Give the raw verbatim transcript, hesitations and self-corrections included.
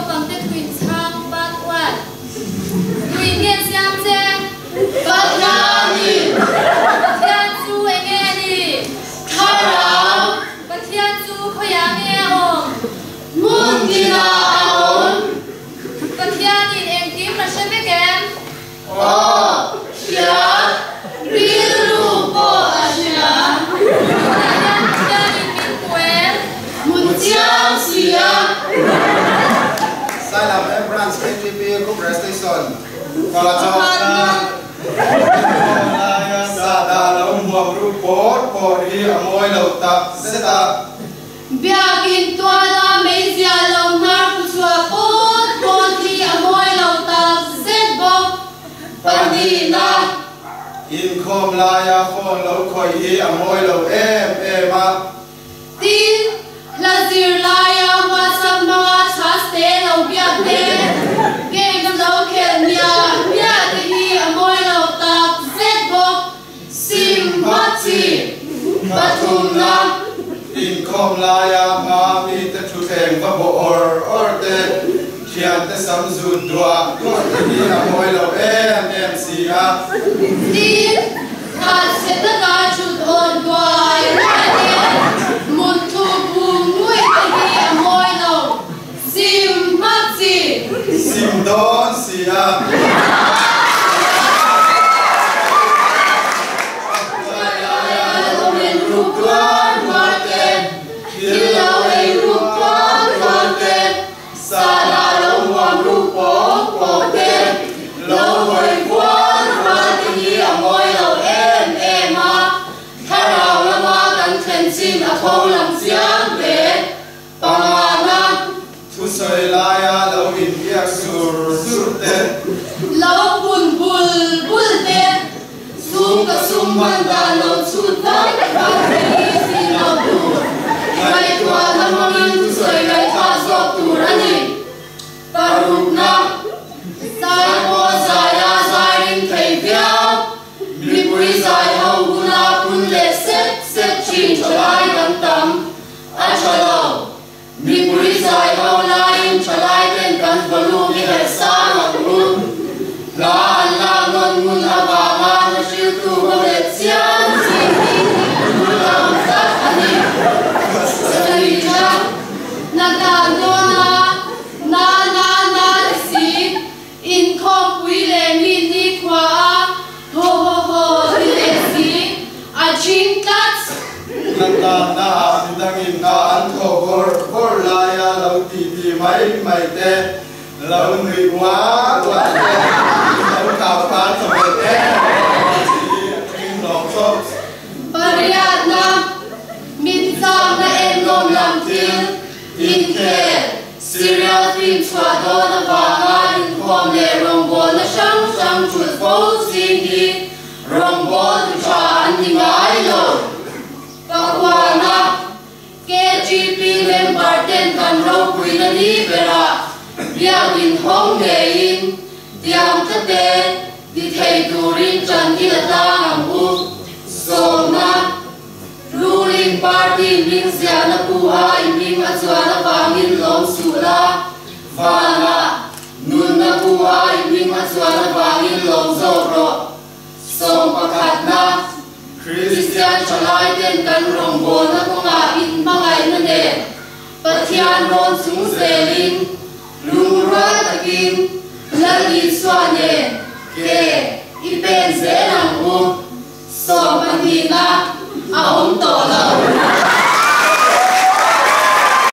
bằng tết Quỳnh Sang bát quan Quỳnh Nghiên xem xem Bát ra đi Thiên chú anh nghe đi Khai rào Bát thiên chú khói á nghe ổng Muốn đi là ổng Bát thiên nhìn em kiếm là xem mấy kém Ồ Chá Rí rù bộ à chá Bát thiên nhìn mình quen Muốn chám xìa Sailam branch K T P group Recitation và cho sa đà lâu muang ru bốt bốt hi amoi lâu tập seta bia kin tua la mấy gia lâu nar ku chua bốt bốt hi amoi lâu tập set bok pandina in khom la ya khom lâu khoi hi amoi lâu em em à tin la zir la ya whatsapp ma chaste lâu bia te game lâu khen nia bia te hi amoi lâu tập set bok sim matchi pathum na in khom la ya ma mi te thu theng va bo or or te chian te sam zun dua dua te hi amoi lâu em em si a tin khat se ta ka chut on doi mun thu bung ngui te hi amoi lâu sim matchi sim don si a Khâu làm giang về Pangana thu soi la ya lâu in biak sur sur te lâu bùn bùn bùn te sum ka sum man da lâu chut ta ba te si lâu tu mai tua na mangin thu soi lai tha sok tu rani parup na sai po sai ya sai ring thei via mi pui sai hau guna pun le set set chin cholai dam tam a chalo mi pui sai hau lai cholai ten kan volu mi he sa ma ru la la non mun ava ma na shil tu ho le tsian si ni la sa ani sai ja na da no na na na na si in khom pui le mi ni khwa ho ho ho le si a chin tats nanda na midangin na an tho bor bor la ya lâu ti ti mai mai te lâu người quá quá te lâu cao phá cho te in lòng sốt Pariat na min sang na em nom lam til in ke serial film chwa do na va nga in khom le rong bo na sang sang chut bo sing hi rong bo tu cha an ni ngai lo Pakwana K T P member ten kan ro pui na ni bera bia win hong de in tiam ka te di thei turin chan ki la ta ang u so na ruling party min sia na pu ha in min a chwa na wangin lom su la fana nun na pu ha in min a chwa na wangin lom zo ro so pakhat na Christian chalai ten kan rong bo na ko nga in mangai na ne pathian ron sung selin lu ra takin lali swane ke ipen ze nang u so manina